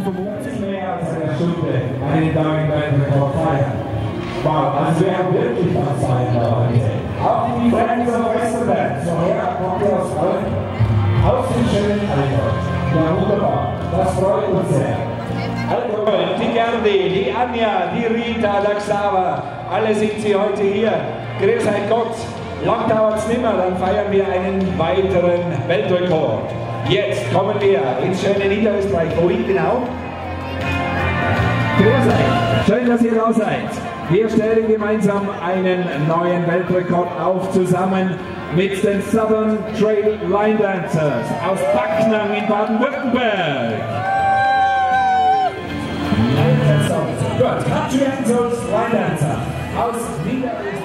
vermutlich mehr als eine Stunde einen neuen Weltrekord feiern. Wow, also wir haben wirklich was feiern da heute. Auch die Friends of Westerberg, woher kommt ihr aus Köln? Aus dem schönen Allgäu. Ja, wunderbar, das freut uns sehr. Die Gerdi, die Anja, die Rita, der Xaver, alle sind sie heute hier. Grüß euch Gott, lang dauert es nimmer, dann feiern wir einen weiteren Weltrekord. Jetzt kommen wir ins schöne Niederösterreich. Wohin genau? Grüß euch, schön, dass ihr da seid. Wir stellen gemeinsam einen neuen Weltrekord auf, zusammen mit den Southern Trail Line Dancers aus Backnang in Baden-Württemberg. Gut, Country Angels Line Dancer aus Niederösterreich.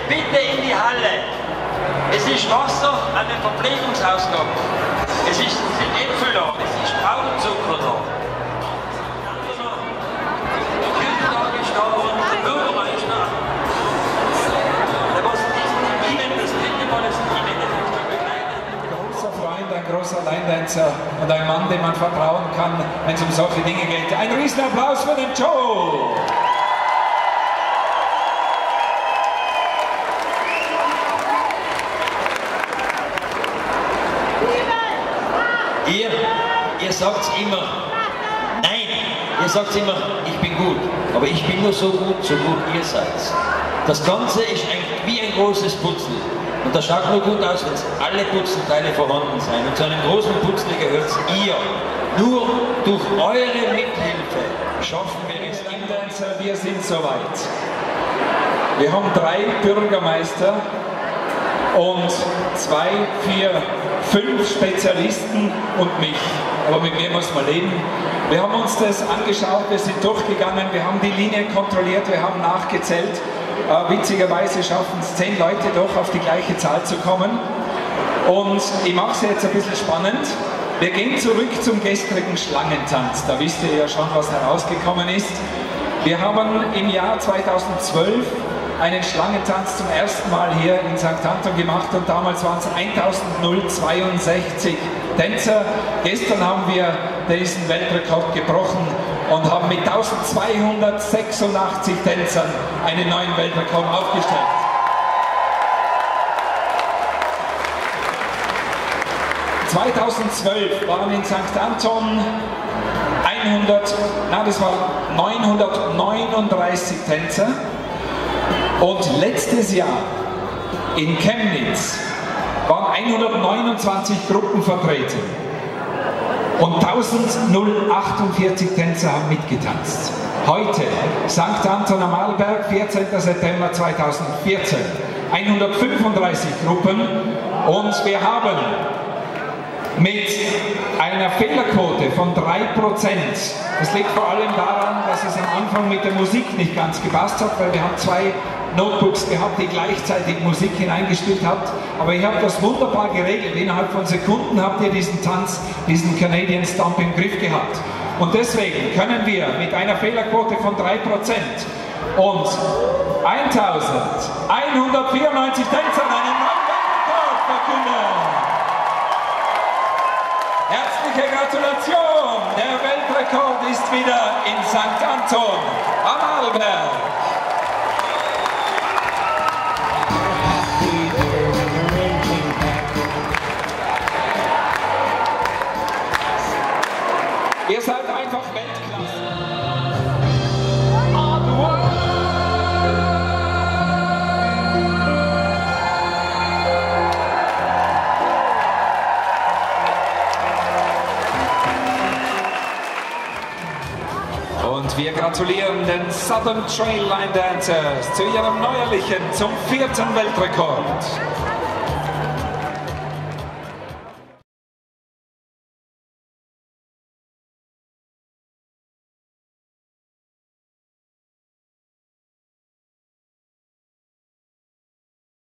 bitte in die Halle. Es ist Wasser an den Verpflegungsausgang. Es sind Äpfel da, es ist Traubenzucker da. Der Küchentag ist da und der Bürgermeister. Was ist Ihnen das dritte Mal, das Ihnen begleitet? Ein großer Freund, ein großer Line-Dancer und ein Mann, dem man vertrauen kann, wenn es um solche Dinge geht. Ein Riesenapplaus für den Joe! Ihr sagt immer, nein, ihr sagt immer, ich bin gut, aber ich bin nur so gut ihr seid. Das Ganze ist wie ein großes Puzzle. Und das schaut nur gut aus, wenn alle Puzzleteile vorhanden sind. Und zu einem großen Puzzle gehört ihr. Nur durch eure Mithilfe schaffen wir es. Line-Dancer, wir sind soweit. Wir haben 3 Bürgermeister und 2, 4, 5 Spezialisten und mich. Aber mit mir muss man leben. Wir haben uns das angeschaut, wir sind durchgegangen, wir haben die Linie kontrolliert, wir haben nachgezählt. Witzigerweise schaffen es 10 Leute doch auf die gleiche Zahl zu kommen. Und ich mache es jetzt ein bisschen spannend. Wir gehen zurück zum gestrigen Schlangentanz. Da wisst ihr ja schon, was herausgekommen ist. Wir haben im Jahr 2012 einen Schlangentanz zum ersten Mal hier in St. Anton gemacht und damals waren es 1062 Tänzer. Gestern haben wir diesen Weltrekord gebrochen und haben mit 1286 Tänzern einen neuen Weltrekord aufgestellt. – 2012 waren in St. Anton 939 Tänzer. Und letztes Jahr in Chemnitz waren 129 Gruppen vertreten und 1048 Tänzer haben mitgetanzt. Heute, St. Anton am Arlberg, 14. September 2014, 135 Gruppen und wir haben mit einer Fehlerquote von 3%. Das liegt vor allem daran, dass es am Anfang mit der Musik nicht ganz gepasst hat, weil wir haben 2 Notebooks gehabt, die gleichzeitig Musik hineingespielt habt. Aber ihr habt das wunderbar geregelt. Innerhalb von Sekunden habt ihr diesen Tanz, diesen Canadian Stomp im Griff gehabt. Und deswegen können wir mit einer Fehlerquote von 3% und 1194 Tänzern einen neuen Weltrekord verkünden. Herzliche Gratulation! Der Weltrekord ist wieder in St. Anton am Arlberg. Ihr seid einfach Weltklasse. Und wir gratulieren den Southern Trail Line Dancers zu ihrem neuerlichen, zum 4. Weltrekord.